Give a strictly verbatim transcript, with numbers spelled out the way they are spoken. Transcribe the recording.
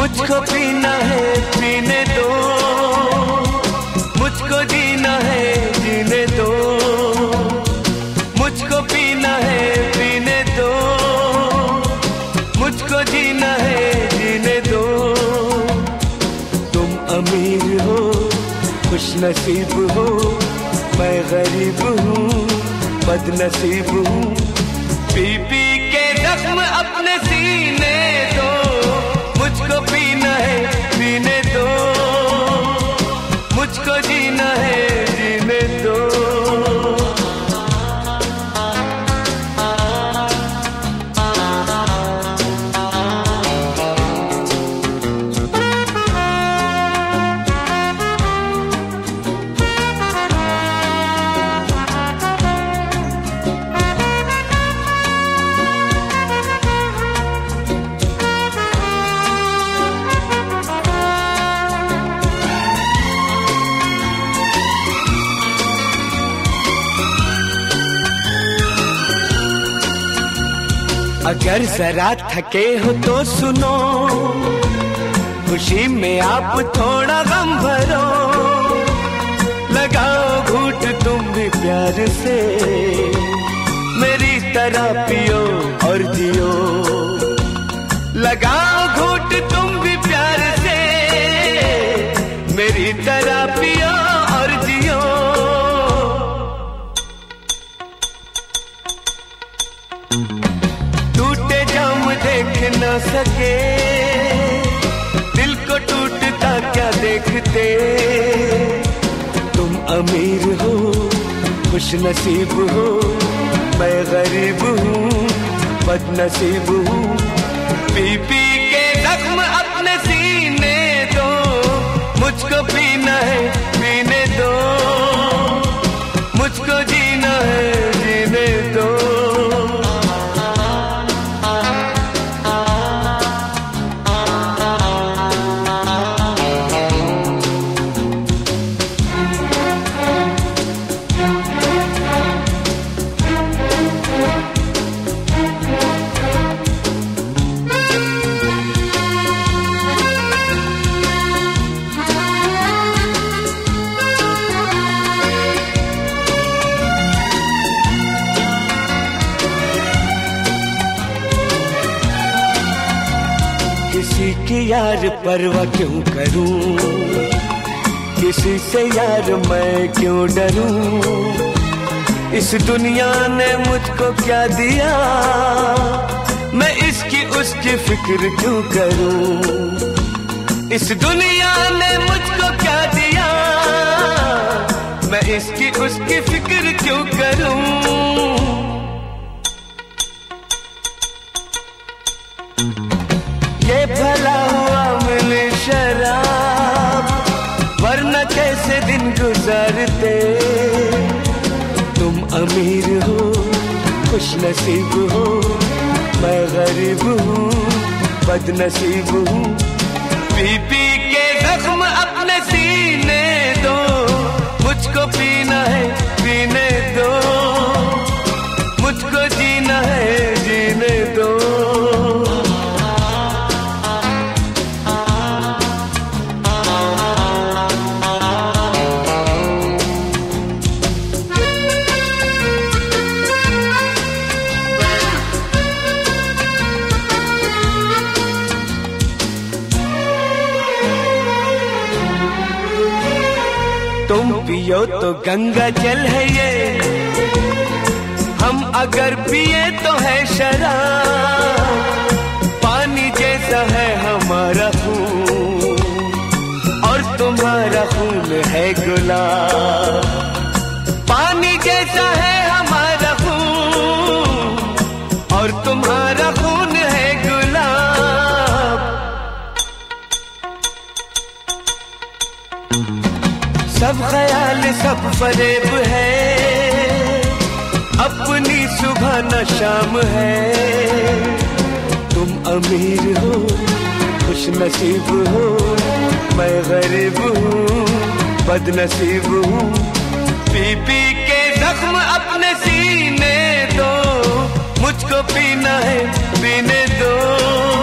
मुझको पीना है पीने दो, मुझको जीना है जीने दो, मुझको पीना है पीने दो, मुझको जीना है जीने दो। तुम अमीर हो खुश नसीब हो, मैं गरीब हूँ बदनसीब हूँ। पी पी के जख्म अपने सीने दो, मुझको पीना है पीने दो, मुझको जीना है जीने दो। अगर जरा थके हो तो सुनो, खुशी में आप थोड़ा गम भरो, लगाओ घूंट तुम भी प्यार से, मेरी तरह पियो और जियो। लगाओ घूंट तुम भी प्यार से, मेरी तरह पियो और जियो। देख न सके दिल को टूटता क्या देखते। तुम अमीर हो खुश नसीब हो, मैं गरीब हूँ बदनसीब हूँ। पी पी के जख्म अपने सीने दो, मुझको पीना है पीने दो, मुझको जीना है जीने दो। किसी की यार परवाह क्यों करूं, किसी से यार मैं क्यों डरूं। इस दुनिया ने मुझको क्या दिया, मैं इसकी उसकी फिक्र क्यों करूं। इस दुनिया ने मुझको क्या दिया, मैं इसकी उसकी फिक्र क्यों करूं। ये भला हुआ मिले शराब, वरना कैसे दिन गुजारते। तुम अमीर हो खुश नसीब हो, मैं गरीब हूँ बदनसीब हूँ। पी पी के जख्म अपने सीने दो, मुझको पीना है पीने दो, मुझको जीना है जीने दो। तुम पियो तो गंगा जल है ये, हम अगर पिए तो है शराब। पानी जैसा है हमारा खून और तुम्हारा खून है गुलाब। पानी जैसा है हमारा खून और तुम्हारा खून है गुलाब। सब ख्याल सब फरेब है, अपनी सुबह न शाम है। तुम अमीर हो खुश नसीब हो, मैं गरीब हूँ बदनसीब हूँ। पी पी के जख्म अपने सीने दो, मुझको पीना है पीने दो,